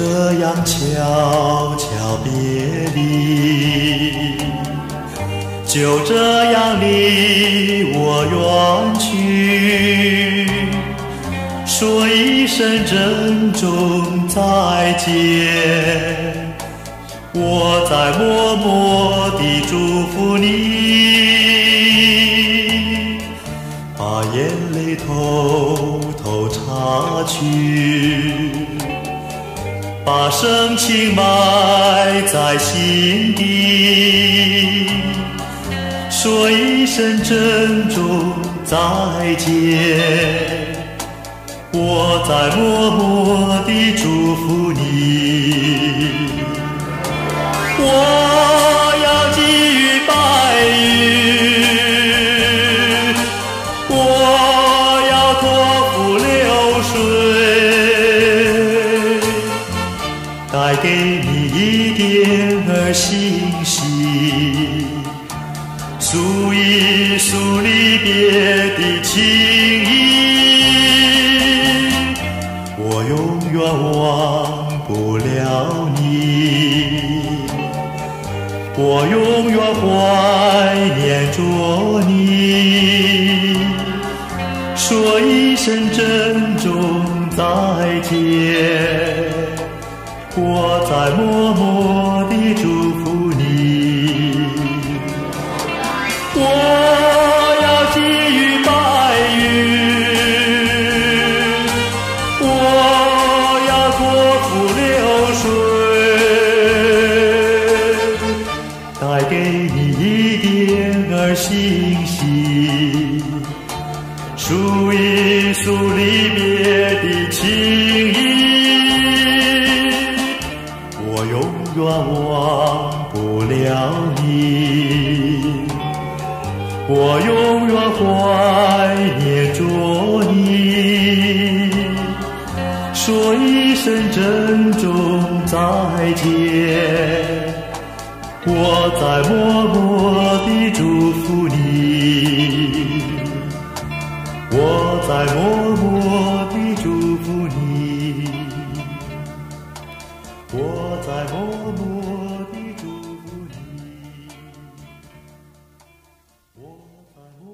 这样悄悄别离，就这样离我远去，说一声珍重再见，我在默默地祝福你，把眼泪偷偷擦去，把深情埋在心底，说一声珍重再见，我在默默地祝福你。我要寄予白云，我要托付流水，带给你一点儿欣喜，诉一诉离别的情意，我永远忘不了你，我永远怀念着你，说一声珍重再见，我在默默地祝福你。我要寄予白云，我要托付流水，带给你一点儿欣喜，诉一诉离别的情意，我永远忘不了你，我永远怀念着你，说一声珍重再见，我在默默地祝福你，我在默默地祝福你，我在默默地祝福你，我在默默